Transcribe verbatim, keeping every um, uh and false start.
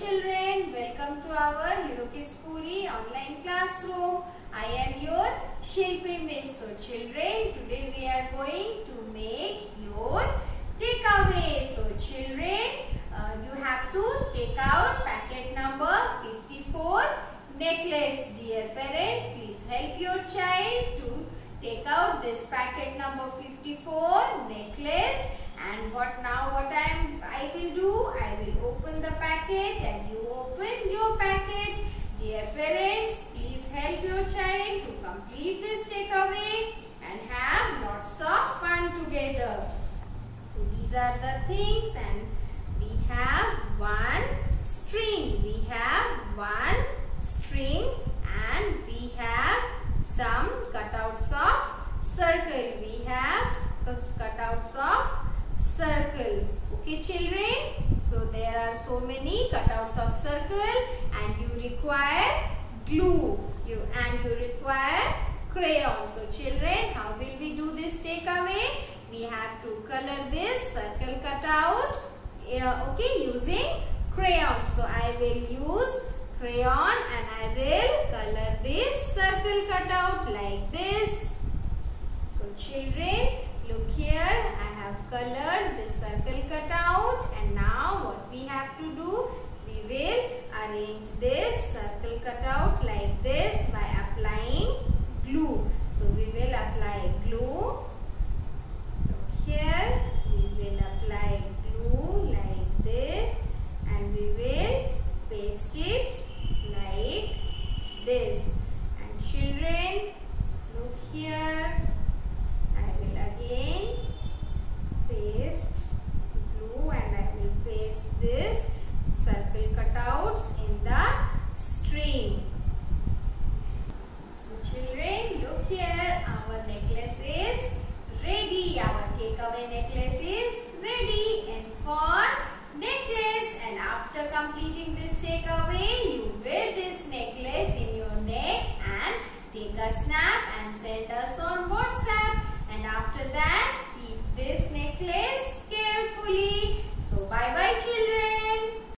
children, welcome to our Eurokids Puri online classroom. I am your Shilpi Miss. So children, today we are going to make your takeaway. So children, uh, you have to take out packet number fifty-four necklace. Dear parents, please help your child to take out this packet number fifty-four necklace. And what now what I am I will do, I will open the packet and you open your packet. Dear parents, please help your child to complete this takeaway and have lots of fun together. So these are the things, and we have one string. We have one string and we have some cutouts of circle. We have cutouts of circle. Okay children, so there are so many cutouts of circle and you require glue you and you require crayon. So children, how will we do this takeaway? We have to color this circle cutout uh, okay using crayon. So I will use crayon and I will color this circle cutout like this. So children, look here, I have colored this circle cutout, and now what we have to do, we will arrange this circle cutout like this.